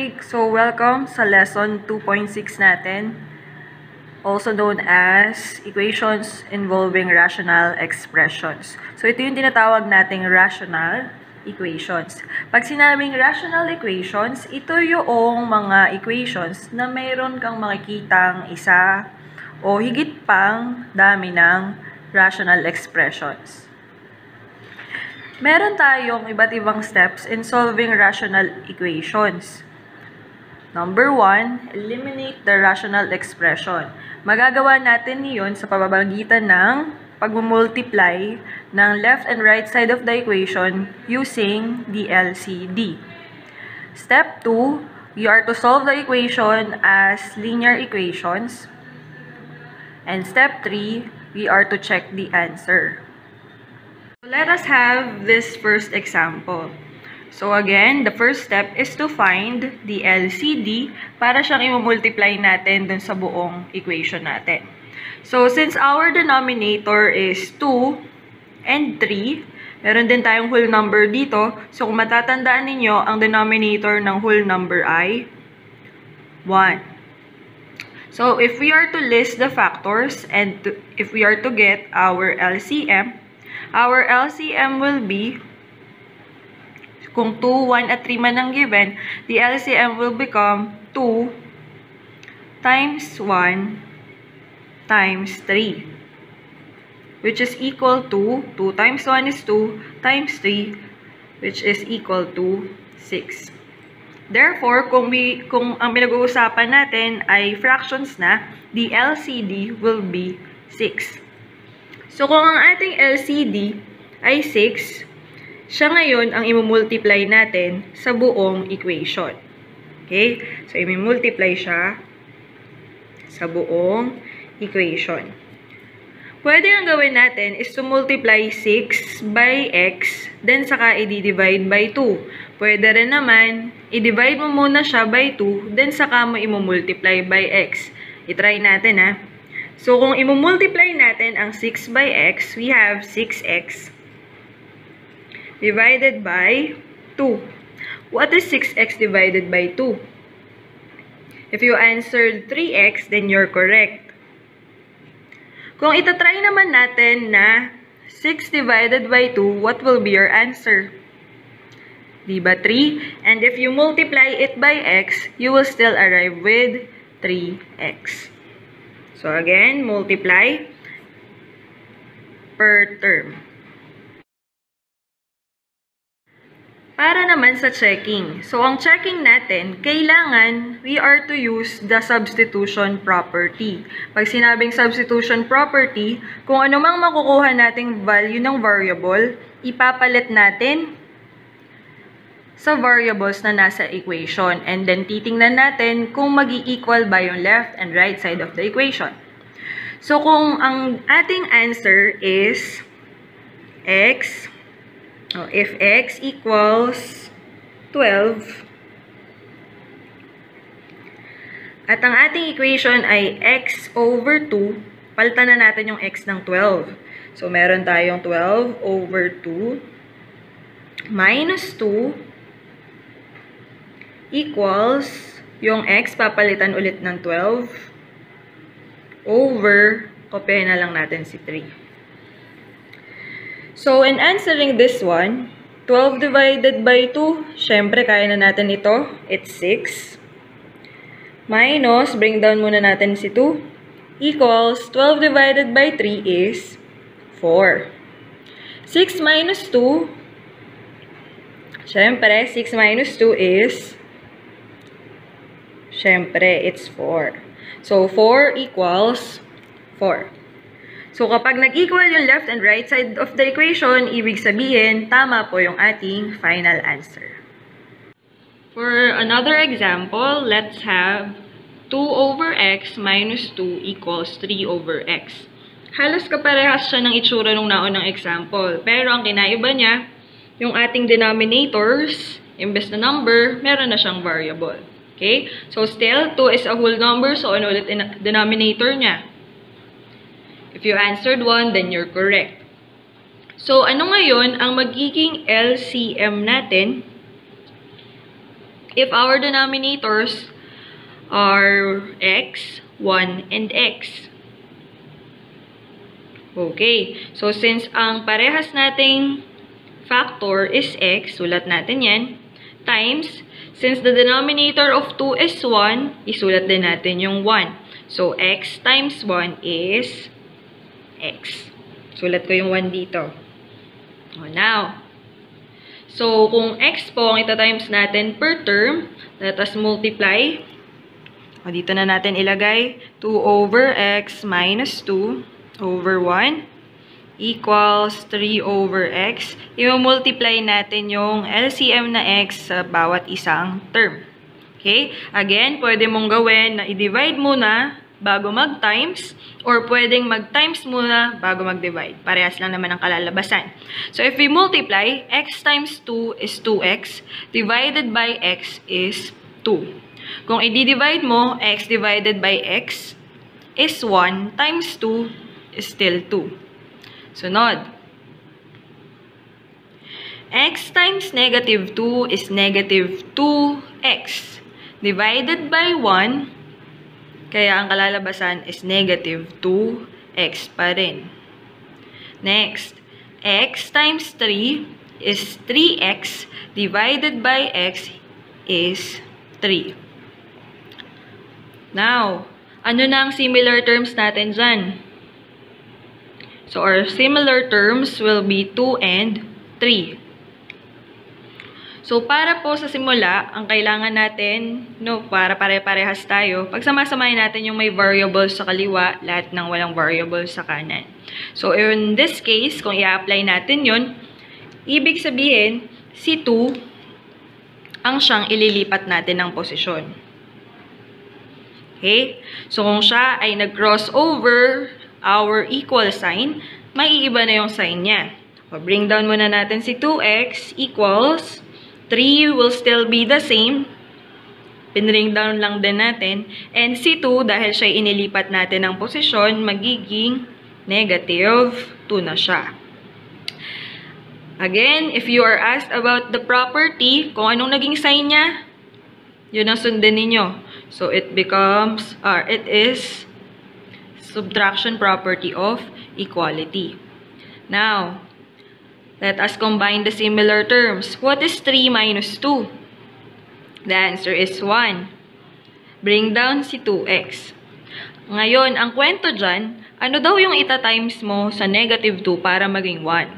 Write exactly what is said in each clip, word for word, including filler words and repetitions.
So, welcome sa lesson two point six natin, also known as equations involving rational expressions. So, ito yung tinatawag nating rational equations. Pag sinabing rational equations, ito yung mga equations na mayroon kang makikitang isa o higit pang dami ng rational expressions. Meron tayong iba't ibang steps in solving rational equations. Number one, eliminate the rational expression. Magagawa natin iyon sa pamamagitan ng pag-multiply ng left and right side of the equation using the L C D. Step two, we are to solve the equation as linear equations. And step three, we are to check the answer. Let us have this first example. So again, the first step is to find the L C D para siyang i-multiply natin dun sa buong equation natin. So since our denominator is two and three, meron din tayong whole number dito. So kung matatandaan ninyo, ang denominator ng whole number ay one. So if we are to list the factors and to, if we are to get our L C M, our L C M will be, kung two, one, at three man ang given, the L C M will become two times one times three, which is equal to, two times one is two, times three, which is equal to six. Therefore, kung, we, kung ang pinag-uusapan natin ay fractions na, the L C D will be six. So, kung ang ating L C D ay six, siya ngayon ang i-multiply natin sa buong equation. Okay? So, i-multiply siya sa buong equation. Pwede ang gawin natin is to multiply six by x, then saka i-divide by two. Pwede rin naman, i-divide mo muna siya by two, then saka mo i-multiply by x. I-try natin, ha? So, kung i-multiply natin ang six by x, we have six x divided by two. What is six x divided by two? If you answered three x, then you're correct. Kung itatry naman natin na six divided by two, what will be your answer? Diba three? And if you multiply it by x, you will still arrive with three x. So again, multiply per term. Para naman sa checking. So ang checking natin, kailangan we are to use the substitution property. Pag sinabing substitution property, kung ano mang makukuha nating value ng variable, ipapalit natin sa variables na nasa equation. And then, titingnan natin kung mag-i-equal ba yung left and right side of the equation. So, kung ang ating answer is x, oh, if x equals twelve, at ang ating equation ay x over two, palitan na natin yung x ng twelve. So, meron tayong twelve over two minus two equals, yung x, papalitan ulit ng twelve, over, kopyahin na lang natin si three. So, in answering this one, twelve divided by two, syempre, kaya na natin ito, it's six. Minus, bring down muna natin si two, equals, twelve divided by three is four. six minus two, syempre, six minus two is Siyempre, it's four. So, four equals four. So, kapag nag-equal yung left and right side of the equation, ibig sabihin, tama po yung ating final answer. For another example, let's have two over x minus two equals three over x. Halos kaparehas siya ng itsura nung naunang example. Pero ang kinaiba niya, yung ating denominators, imbes na number, meron na siyang variable. Okay? So, still, two is a whole number. So, ano ulit in denominator niya? If you answered one, then you're correct. So, ano ngayon ang magiging L C M natin if our denominators are x, one, and x. Okay, so since ang parehas nating factor is x, sulat natin yan, times, since the denominator of two is one, isulat din natin yung one. So, x times one is x. Sulat ko yung one dito. O, now, so, kung x po ang ita-times natin per term, let us multiply. O, dito na natin ilagay two over x minus two over one equals three over x. I-multiply natin yung L C M na x sa bawat isang term. Okay? Again, pwede mong gawin na i-divide muna bago mag-times or pwedeng mag-times muna bago mag-divide. Parehas lang naman ang kalalabasan. So, if we multiply, x times two is two x divided by x is two. Kung i-divide mo, x divided by x is one times two is still two. Sunod. X times negative two is negative two x divided by one. Kaya ang kalalabasan is negative two x pa rin. Next, x times three is three x divided by x is three. Now, ano na ang similar terms natin dyan? So, our similar terms will be two and three. So, para po sa simula, ang kailangan natin, no, para pare-parehas tayo, pagsamasamahin natin yung may variable sa kaliwa, lahat ng walang variable sa kanan. So, in this case, kung i-apply natin yun, ibig sabihin, si two ang siyang ililipat natin ng posisyon. Okay? So, kung siya ay nag-cross over our equal sign, maiiba na yung sign niya. So, bring down muna natin si two x equals three will still be the same. Pinring down lang din natin. And si two, dahil siya inilipat natin ng posisyon, magiging negative two na siya. Again, if you are asked about the property, kung anong naging sign niya, yun ang sundin ninyo. So, it becomes, or it is subtraction property of equality. Now, let us combine the similar terms. What is three minus two? The answer is one. Bring down si two x. Ngayon, ang kwento dyan, ano daw yung ita-times mo sa negative two para maging one?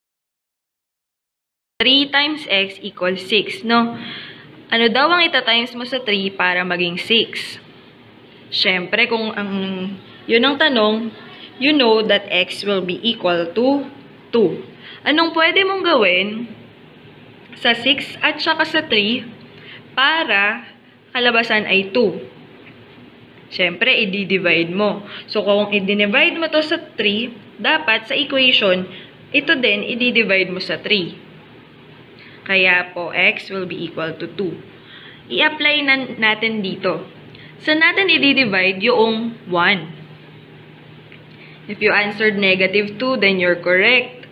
three times x equals six, no? Ano daw ang ita-times mo sa three para maging six? Siyempre, kung ang yun ang tanong, you know that x will be equal to two. Anong pwede mong gawin sa six at saka sa three para kalabasan ay two? Siyempre, i-divide mo. So, kung i-divide mo to sa three, dapat sa equation, ito din i-divide mo sa three. Kaya po, x will be equal to two. I-apply na natin dito. Saan natin i-divide yung one? If you answered negative two, then you're correct.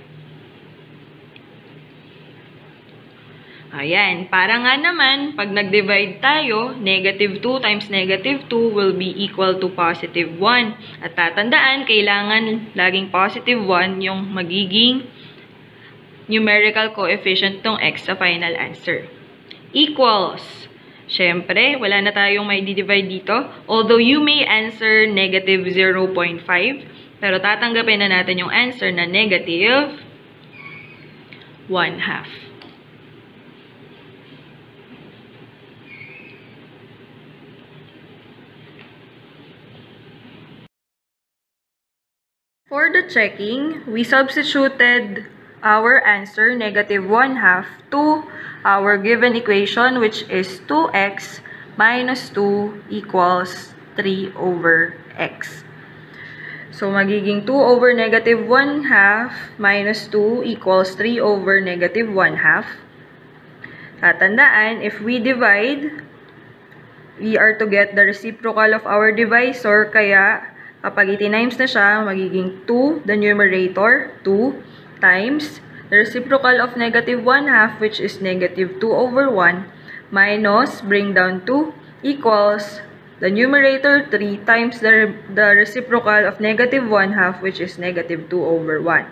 Ayan. Para nga naman, pag nag-divide tayo, negative two times negative two will be equal to positive one. At tatandaan, kailangan laging positive one yung magiging numerical coefficient ng x sa final answer. Equals. Siyempre, wala na tayong may di-divide dito. Although you may answer negative zero point five, pero tatanggapin na natin yung answer na negative one half. For the checking, we substituted our answer, negative one half, to our given equation, which is two x minus two equals three over x. So, magiging two over negative one half minus two equals three over negative one half. Tatandaan, if we divide, we are to get the reciprocal of our divisor. Kaya, kapag iti-times na siya, magiging two, the numerator, two, times the reciprocal of negative one half, which is negative two over one, minus, bring down two, equals the numerator three times the, the reciprocal of negative one half, which is negative two over one.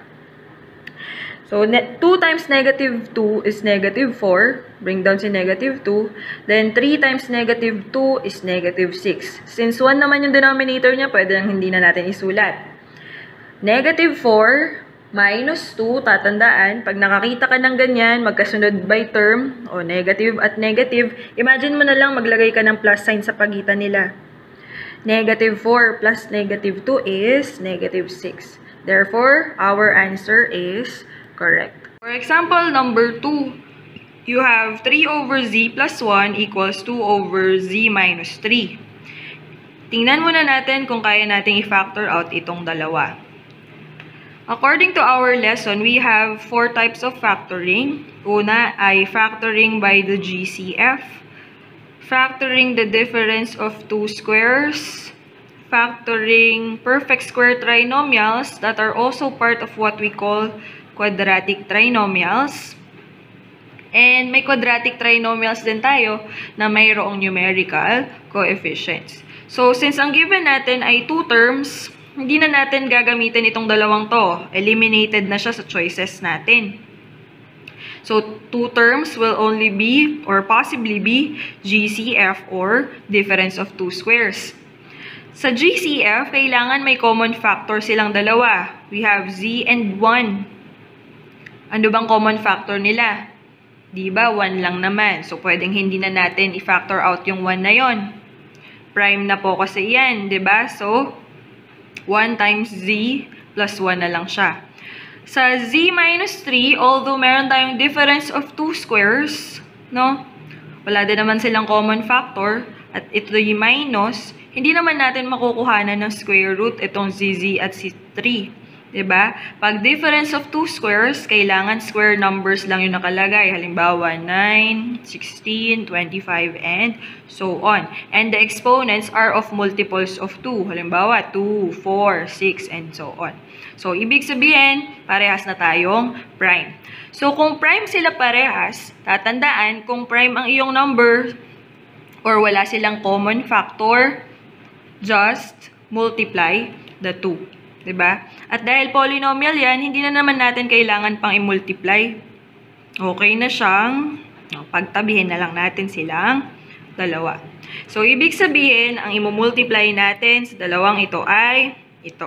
So, two times negative two is negative four. Bring down si negative two. Then, three times negative two is negative six. Since one naman yung denominator niya, pwede nang hindi na natin isulat. Negative four minus two, tatandaan, pag nakakita ka ng ganyan, magkasunod by term, o negative at negative, imagine mo na lang maglagay ka ng plus sign sa pagitan nila. Negative four plus negative two is negative six. Therefore, our answer is correct. For example, number two, you have three over z plus one equals two over z minus three. Tingnan muna natin kung kaya nating i-factor out itong dalawa. According to our lesson, we have four types of factoring. Una ay factoring by the G C F, factoring the difference of two squares, factoring perfect square trinomials that are also part of what we call quadratic trinomials. And may quadratic trinomials din tayo na mayroong numerical coefficients. So, since ang given natin ay two terms, hindi na natin gagamitin itong dalawang to. Eliminated na siya sa choices natin. So, two terms will only be or possibly be G C F or difference of two squares. Sa G C F, kailangan may common factor silang dalawa. We have z and one. Ano bang common factor nila? Diba, one lang naman. So, pwedeng hindi na natin i-factor out yung one na yon. Prime na po kasi yan, diba? So, one times z plus one na lang siya. Sa z minus three, although meron tayong difference of two squares, no? Wala din naman silang common factor, at ito yung minus, hindi naman natin makukuhanan ng square root itong zz at c three. Diba? Pag difference of two squares, kailangan square numbers lang yung nakalagay. Halimbawa, nine, sixteen, twenty-five, and so on. And the exponents are of multiples of two. Halimbawa, two, four, six, and so on. So, ibig sabihin, parehas na tayong prime. So, kung prime sila parehas, tatandaan, kung prime ang iyong number, or wala silang common factor, just multiply the two. Diba? At dahil polynomial yan, hindi na naman natin kailangan pang i-multiply. Okay na siyang, pagtabihin na lang natin silang dalawa. So, ibig sabihin, ang i-multiply natin sa dalawang ito ay ito.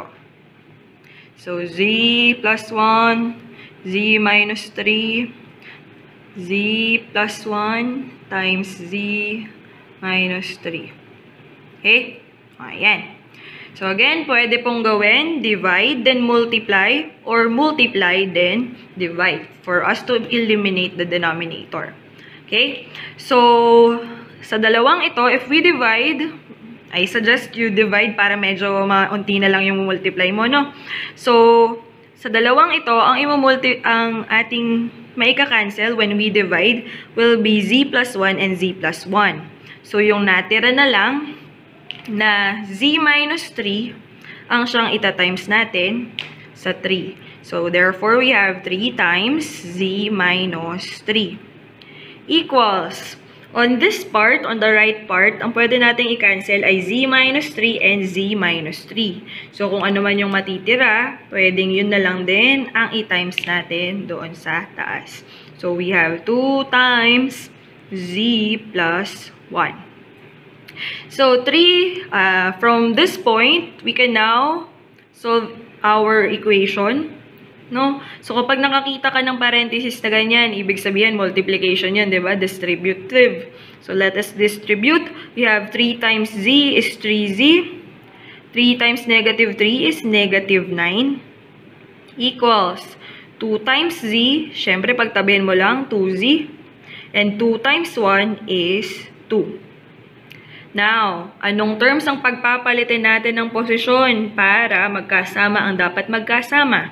So, z plus one, z minus three, z plus one times z minus three. Okay? Ayan. So, again, pwede pong gawin, divide, then multiply, or multiply, then divide, for us to eliminate the denominator. Okay? So, sa dalawang ito, if we divide, I suggest you divide para medyo maunti na lang yung multiply mo, no? So, sa dalawang ito, ang, imumulti ang ating maika-cancel when we divide will be z plus one and z plus one. So, yung natira na lang, na z minus three ang siyang ita-times natin sa three. So, therefore, we have three times z minus three equals, on this part, on the right part, ang pwede nating i-cancel ay z minus three and z minus three. So, kung ano man yung matitira, pwedeng yun na lang din ang i-times natin doon sa taas. So, we have two times z plus one. So, three, uh, from this point, we can now solve our equation, no? So, kapag nakakita ka ng parenthesis na ganyan, ibig sabihin, multiplication yan, di ba? Distributive. So, let us distribute. We have three times z is three z. three times negative three is negative nine. Equals two times z, syempre, pagtabihin mo lang, two z. And two times one is two. Now, anong terms ang pagpapalitin natin ng posisyon para magkasama ang dapat magkasama?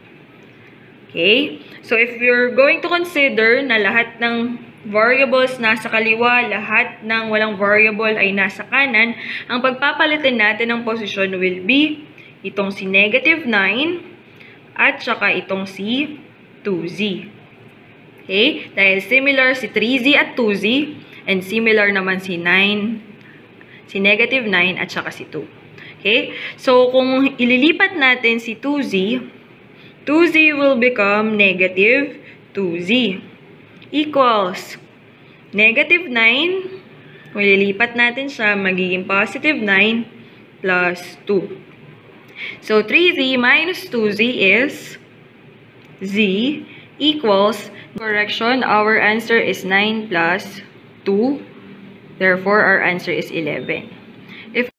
Okay? So, if you're going to consider na lahat ng variables nasa kaliwa, lahat ng walang variable ay nasa kanan, ang pagpapalitin natin ng posisyon will be itong si negative nine at saka itong si two z. Okay? Dahil similar si three z at two z, And similar naman si nine, si negative nine at saka si two. Okay? So, kung ililipat natin si two z, two z will become negative two z equals negative nine. Kung ililipat natin siya, magiging positive nine plus two. So, three z minus two z is z equals, correction, our answer is nine plus two. Therefore, our answer is eleven. If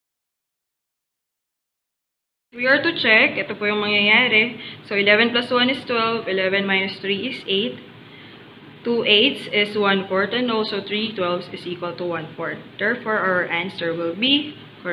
we are to check, ito po yung mangyayari. So, eleven plus one is twelve. eleven minus three is eight. two eighths is one fourth. And also, three twelves is equal to one fourth. Therefore, our answer will be